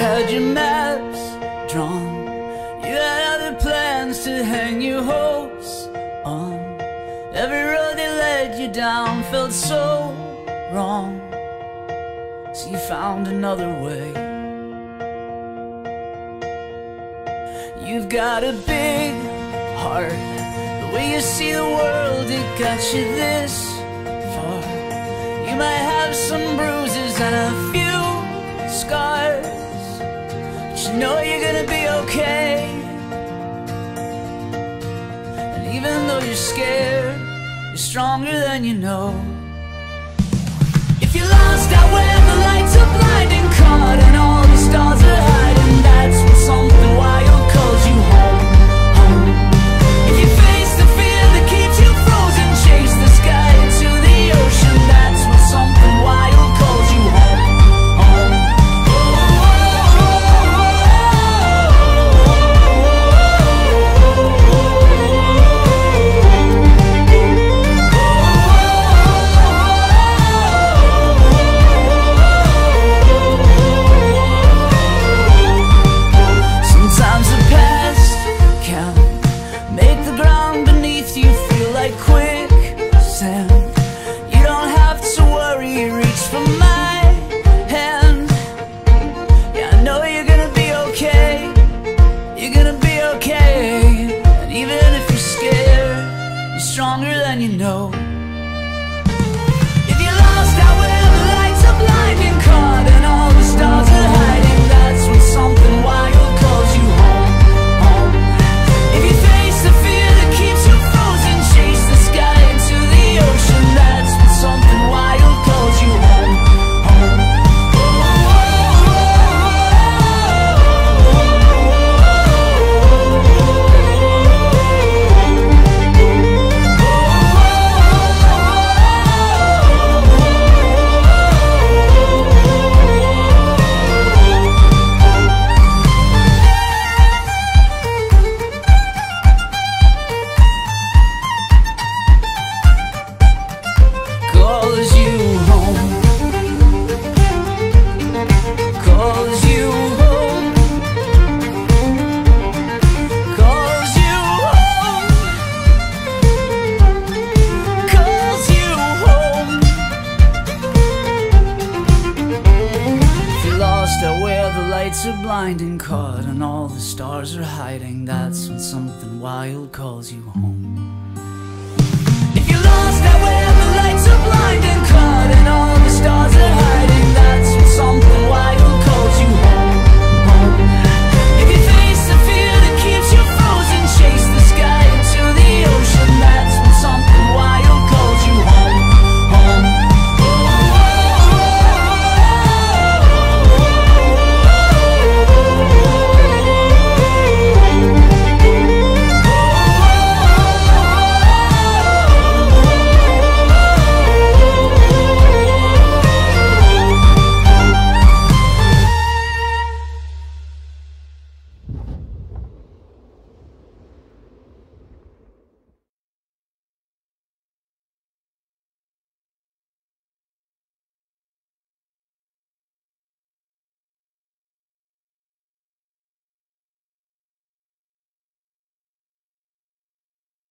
had your maps drawn, you had other plans to hang your hopes on. Every road that led you down felt so wrong, so you found another way. You've got a big heart, the way you see the world, it got you this far. You might have some bruises and a few scars, but you know you're gonna be okay. And even though you're scared, you're stronger than you know. If you're lost out where the lights are blinding, caught and all the stars are hiding, that's when something wild calls you home, home. If you face the fear that keeps you frozen, chase the sky into the ocean, that's when something wild calls you home, home. Stronger than you know. If you're lost out where the lights are blinding, caught and all the stars are hiding, that's when something wild calls you home, home. If you face the fear that keeps you frozen, chase the sky into the ocean, that's when something wild calls you home, home. Are blinding, caught and all the stars are hiding, that's when something wild calls you home.